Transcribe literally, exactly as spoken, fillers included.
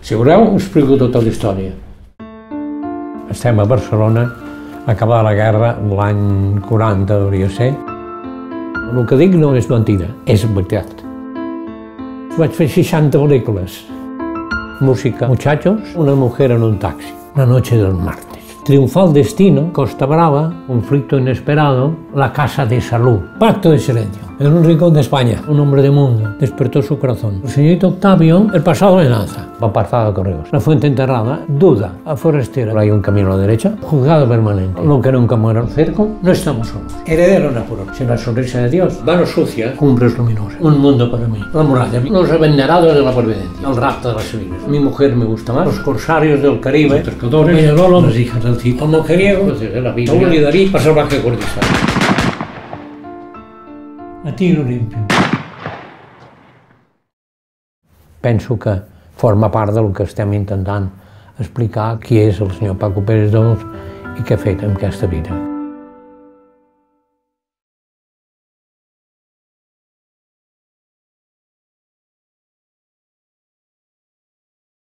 Si voleu, us explico tota la història. Estem a Barcelona, acabada la guerra, l'any quaranta hauria de ser. El que dic no és mentida, és veritat. Vaig fer seixanta pel·lícules. Música, muchachos, una mujer en un taxi, La noche del martes. Triunfal destino, Costa Brava, Conflicto inesperado, La casa de salud, Pacto de silencio. En un rincón de España, un hombre de mundo, despertó su corazón. El señorito Octavio, El pasado le lanza, Apartado de correos. La fuente enterrada, Duda, a forastera. Hay un camino a la derecha, Juzgado permanente. Lo que nunca muera el cerco, No estamos solos. Heredero natural, Sin la sonrisa de Dios, Manos sucias, Cumbres luminosas. Un mundo para mí. La muralla, Los abanderados de la providencia, El rapto de las Sevilas. Mi mujer me gusta más, Los corsarios del Caribe, Los pescadores, Peñarolo, Las hijas del Cid. El mujeriego, de la Biblia, Saúl y David, El salvaje Kurdistán. A tiro limpio. Penso que forma part del que estem intentant explicar qui és el senyor Paco Pérez Dols i què ha fet en aquesta vida.